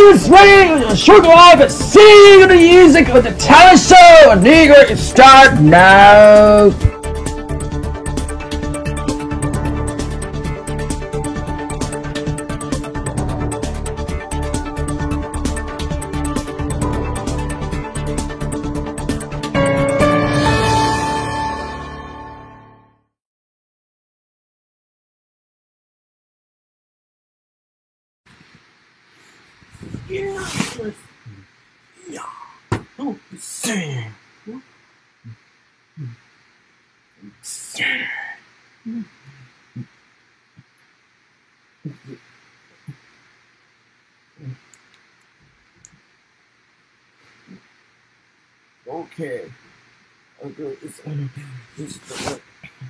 swing, short life, sing the music of the talent show. Negro, start now. Okay. I'll go this one. This is the one.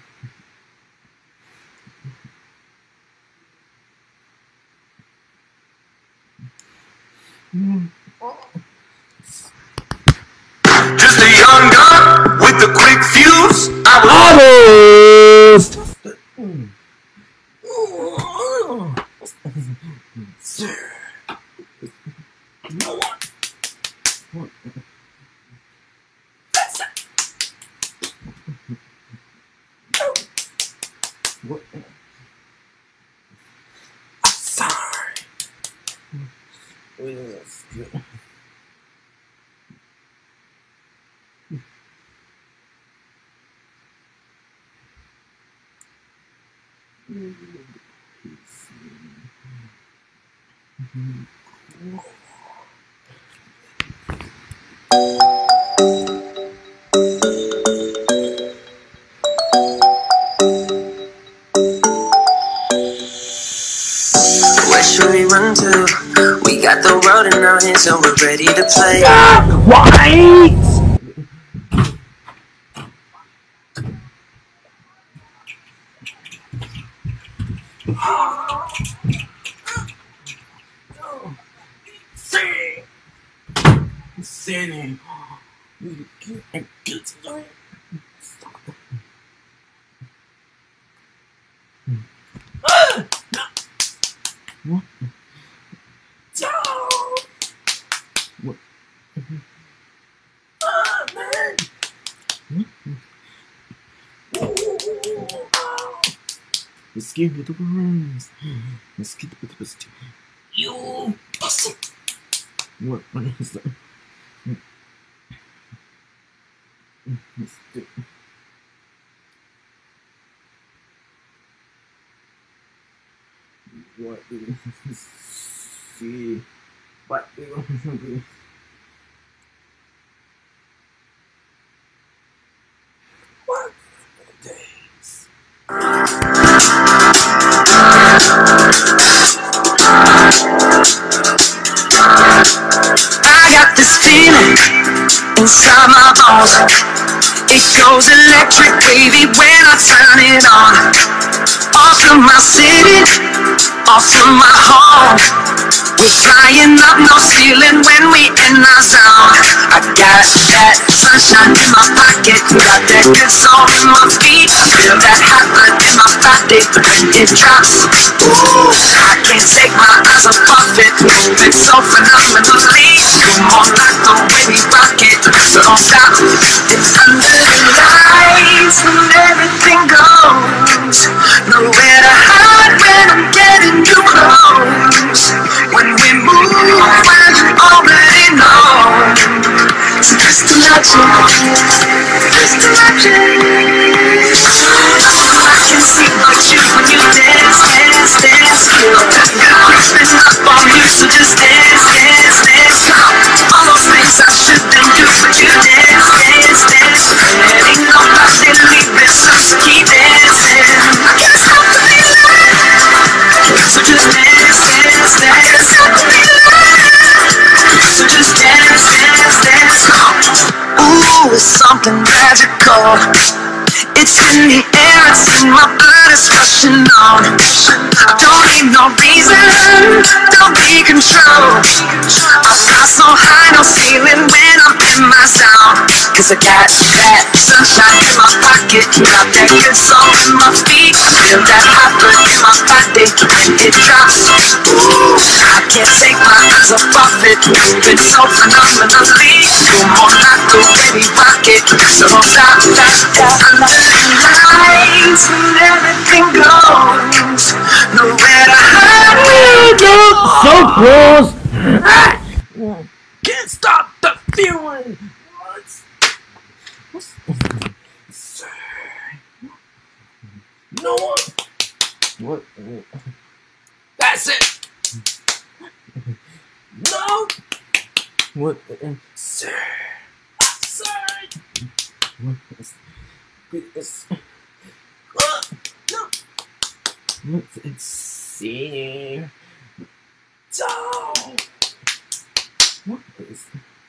Just a young gun with a quick fuse. I was Almost. What? I'm sorry. Yes. Where should we run to? We got the road in our hands, so we're ready to play. White. Sinning. You can't get started. Stop it. What? What? Man. Let's get with the worms. Let's get with the best. You pussy. What is that? Let's do. What do we see? What do we do? What days? I got this feeling inside my bones. It goes electric, baby, when I turn it on. Off from my city, off from my home. We're flying up, no ceiling when we in our zone. I got that sunshine in my pocket, got that good soul in my feet. I feel that hot blood in my body when it drops. Ooh, I can't take my eyes off it, moving so phenomenally. You're more like the way we rock it, so don't stop. It's under the lights and everything goes. Nowhere to hide when I'm getting too close. When we move, well, you already know. So just imagine, just imagine. I can see but you when you dance, dance, dance. Feel that girl creeping up on you, so just dance, dance, dance. All those things I shouldn't do, but you dance, dance, dance. And ain't nobody leaving, so just keep dancing. I can't stop the feeling, so just dance, dance, dance. So just dance, dance, dance. Ooh, it's something magical. It's in the air, it's in my blood, it's rushing on. I don't need no reason, don't be control. I fly so high, no ceiling when I'm in my zone. Cause I got that sunshine in my pocket, got that good soul in my feet. I feel that hot blood in my body when it drops. Ooh, I can't take my eyes was a prophet. Been so phenomenally. You're more like the way we rock it. So don't stop that. Under the lights and everything goes. Nowhere to hide. So close. Can't stop the feeling. What's no one. What? That's it. No. What? Sir. What is this? No. Let's see. Don't. What is?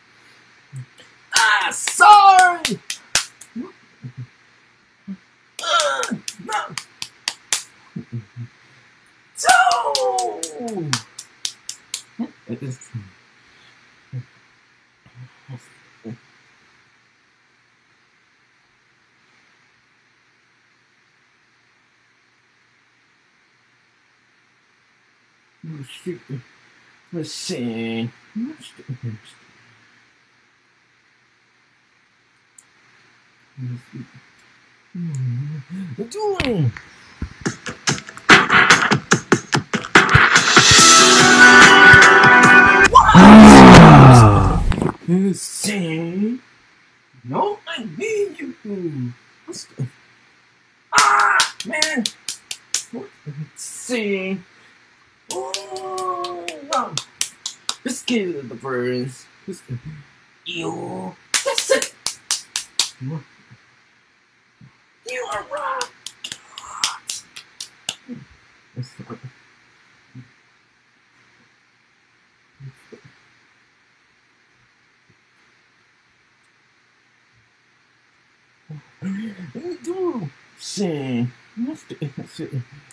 Sorry. No. Don't. What is? Let's see. What doing? Let's see. No, I need you. Man. Let's see. Oh, no. Let's get it the birds. You. That's it. You are right. You do. See. Let's see.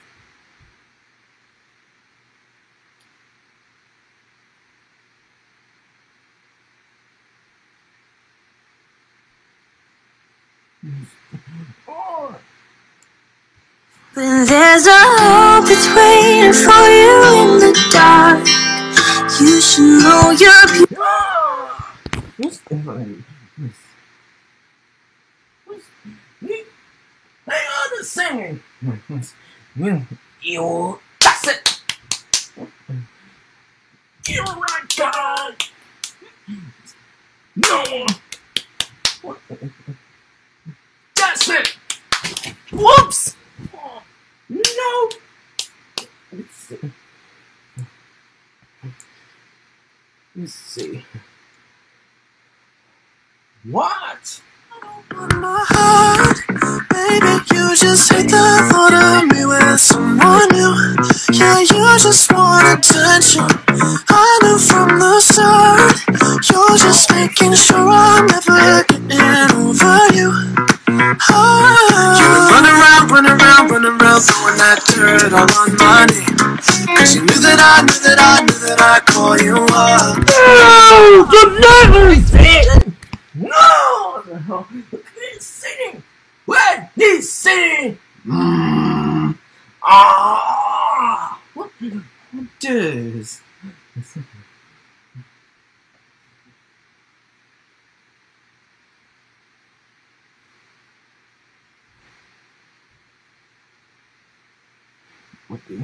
When there's a hope that's waiting for you in the dark, you should know you're beautiful. What's hang on to singing. You. That's it. You're right, God. No. What? That's it. Whoops. No. Let's see. What? My heart, baby, you just hate the thought of me with someone new. Yeah, you just want attention. I knew from the start. You're just making sure I'm never getting over you. You run around, throwing that dirt all on my name. Cause you knew that I'd call you up. No, you're never singing. No. Look at he's singing. What? He's singing. What does? What the?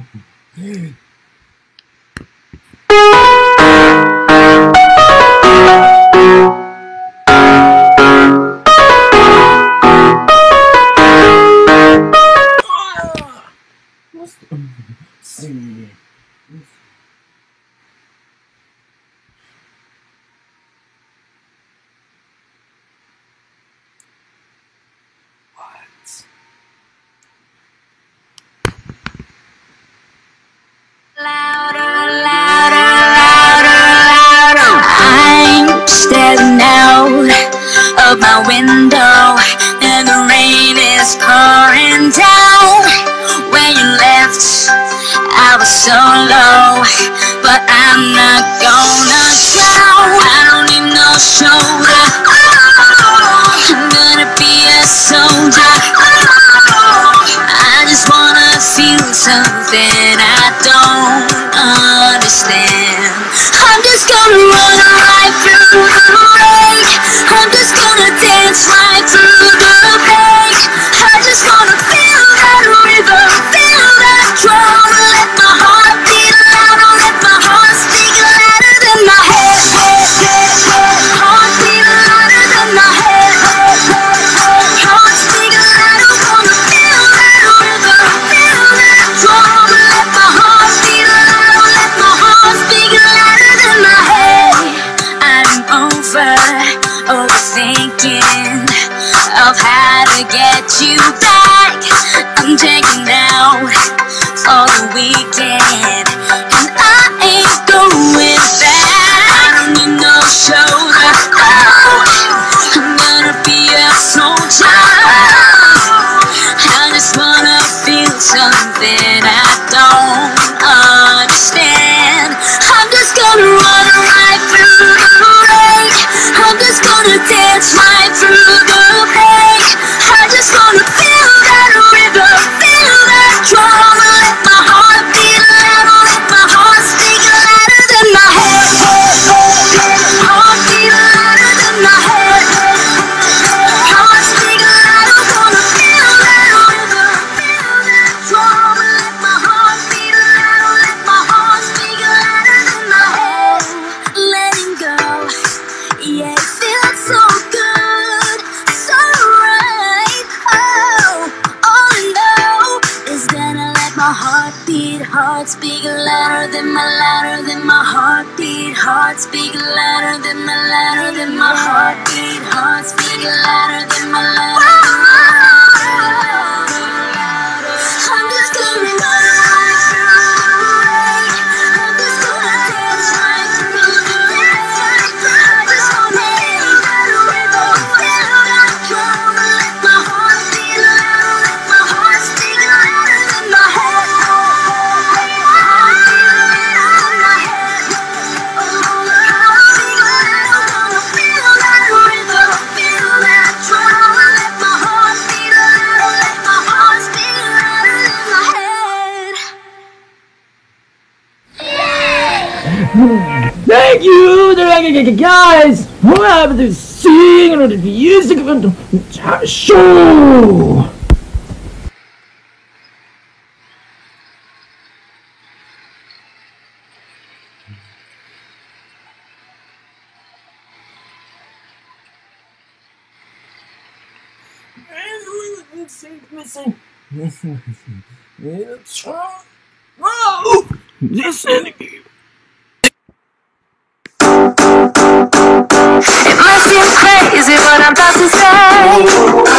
See. What? Louder, louder, louder, louder. I'm staring out of my window, and the rain is pouring down. When you left, I was so low, but I'm not gonna drown. I don't need no shoulder. I'm gonna be a soldier. I just wanna feel something I don't understand. I'm just gonna run right through the rain. I'm just gonna dance right through the pain. I just wanna feel that rhythm, feel that drum. Let my heart beat louder, let my heart speak louder than my head. Heart beat louder than my head. Heart speak louder, wanna feel that rhythm, feel that drum. Let my heart beat louder, let my heart speak louder than my head. I'm overthinking of how to get you back. I'm checking out for the weekend, and I ain't going back. I don't need no shoulder. Oh, I'm gonna be a soldier. I just wanna feel something I don't understand. I'm just gonna run right through the rain. I'm just gonna dance right through the pain. I just wanna feel that rhythm, feel that drum. Let my heart beat louder, let my heart speak louder than my head. Heart beat louder than my head. Heart speak louder, wanna feel that rhythm, feel that drum. Let my heart beat louder, let my heart speak louder than my head. Letting go, yeah, it feels so good, so right. Oh, all I know is that I let my heart speak louder than my heartbeat, heart speak louder than my heartbeat, heart speak louder than my I'm just gonna run right through the rain. I'm just gonna dance right through the dance right through. I just wanna feel that rhythm, feel that drum. Let my heart beat louder, let my heart speak louder than my head. Heart beat louder than my head. Heart speak louder, wanna feel that rhythm, feel that drum. Let my heart beat louder, let my heart speak louder than my head. Thank you, guys. Who have to sing and the music of the show. Listen. It might seem crazy what I'm about to say.